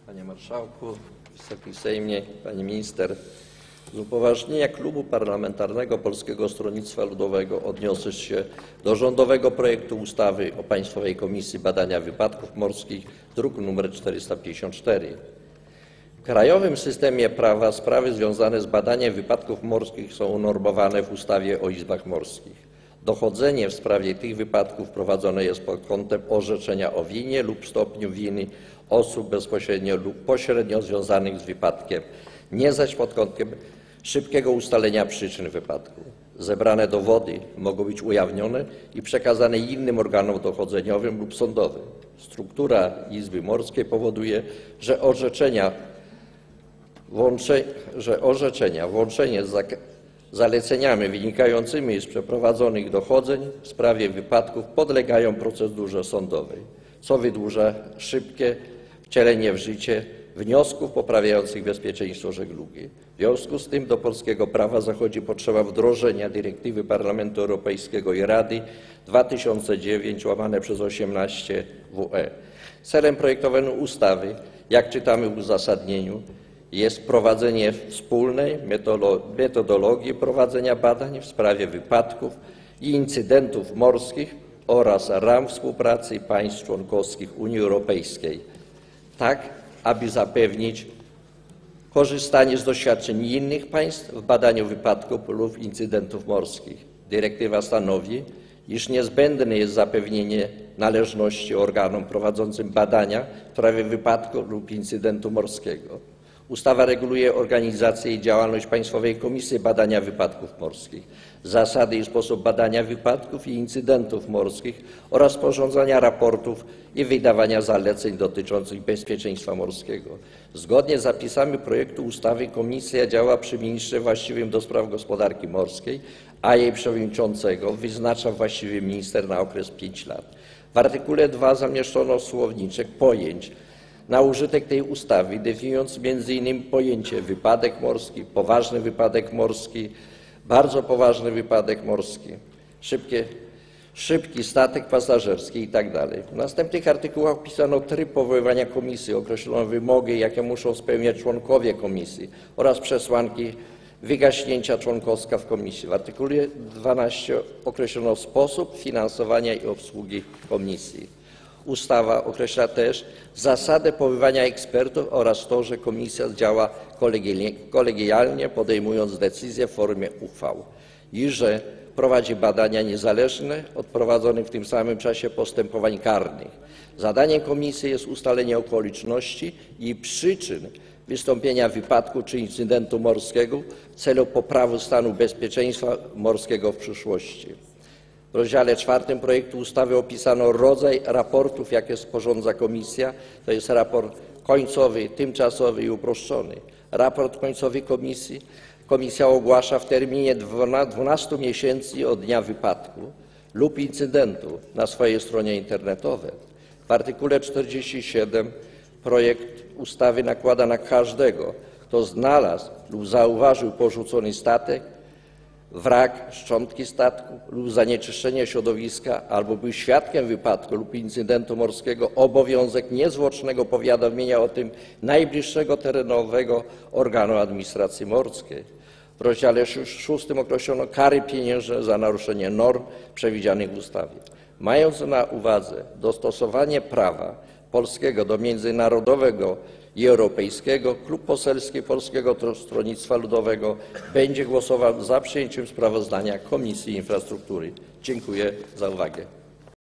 Panie Marszałku, Wysoki Sejmie, Pani Minister! Z upoważnienia Klubu Parlamentarnego Polskiego Stronnictwa Ludowego odniosę się do rządowego projektu ustawy o Państwowej Komisji Badania Wypadków Morskich, druk nr 454. W krajowym systemie prawa sprawy związane z badaniem wypadków morskich są unormowane w ustawie o izbach morskich. Dochodzenie w sprawie tych wypadków prowadzone jest pod kątem orzeczenia o winie lub stopniu winy osób bezpośrednio lub pośrednio związanych z wypadkiem, nie zaś pod kątem szybkiego ustalenia przyczyn wypadku. Zebrane dowody mogą być ujawnione i przekazane innym organom dochodzeniowym lub sądowym. Struktura izby morskiej powoduje, że orzeczenia włączenie z zaleceniami wynikającymi z przeprowadzonych dochodzeń w sprawie wypadków podlegają procedurze sądowej, co wydłuża szybkie wcielenie w życie wniosków poprawiających bezpieczeństwo żeglugi. W związku z tym do polskiego prawa zachodzi potrzeba wdrożenia dyrektywy Parlamentu Europejskiego i Rady 2009/18/WE. Celem projektowanej ustawy, jak czytamy w uzasadnieniu, jest wprowadzenie wspólnej metodologii prowadzenia badań w sprawie wypadków i incydentów morskich oraz ram współpracy państw członkowskich Unii Europejskiej, tak aby zapewnić korzystanie z doświadczeń innych państw w badaniu wypadków lub incydentów morskich. Dyrektywa stanowi, iż niezbędne jest zapewnienie należności organom prowadzącym badania w sprawie wypadku lub incydentu morskiego. Ustawa reguluje organizację i działalność Państwowej Komisji Badania Wypadków Morskich, zasady i sposób badania wypadków i incydentów morskich oraz sporządzania raportów i wydawania zaleceń dotyczących bezpieczeństwa morskiego. Zgodnie z zapisami projektu ustawy Komisja działa przy ministrze właściwym do spraw gospodarki morskiej, a jej przewodniczącego wyznacza właściwy minister na okres 5 lat. W artykule 2 zamieszczono słowniczek pojęć na użytek tej ustawy, definiując m.in. pojęcie wypadek morski, poważny wypadek morski, bardzo poważny wypadek morski, szybki statek pasażerski itd. W następnych artykułach opisano tryb powoływania komisji, określono wymogi, jakie muszą spełniać członkowie komisji oraz przesłanki wygaśnięcia członkostwa w komisji. W artykule 12 określono sposób finansowania i obsługi komisji. Ustawa określa też zasadę powoływania ekspertów oraz to, że komisja działa kolegialnie, podejmując decyzje w formie uchwał i że prowadzi badania niezależne od prowadzonych w tym samym czasie postępowań karnych. Zadaniem komisji jest ustalenie okoliczności i przyczyn wystąpienia wypadku czy incydentu morskiego w celu poprawy stanu bezpieczeństwa morskiego w przyszłości. W rozdziale 4 projektu ustawy opisano rodzaj raportów, jakie sporządza komisja, to jest raport końcowy, tymczasowy i uproszczony. Raport końcowy komisja ogłasza w terminie 12 miesięcy od dnia wypadku lub incydentu na swojej stronie internetowej. W artykule 47 projekt ustawy nakłada na każdego, kto znalazł lub zauważył porzucony statek, wrak, szczątki statku lub zanieczyszczenie środowiska albo był świadkiem wypadku lub incydentu morskiego, obowiązek niezwłocznego powiadomienia o tym najbliższego terenowego organu administracji morskiej. W rozdziale 6 określono kary pieniężne za naruszenie norm przewidzianych w ustawie. Mając na uwadze dostosowanie prawa polskiego do międzynarodowego i europejskiego, Klub Poselski Polskiego Stronnictwa Ludowego będzie głosował za przyjęciem sprawozdania Komisji Infrastruktury. Dziękuję za uwagę.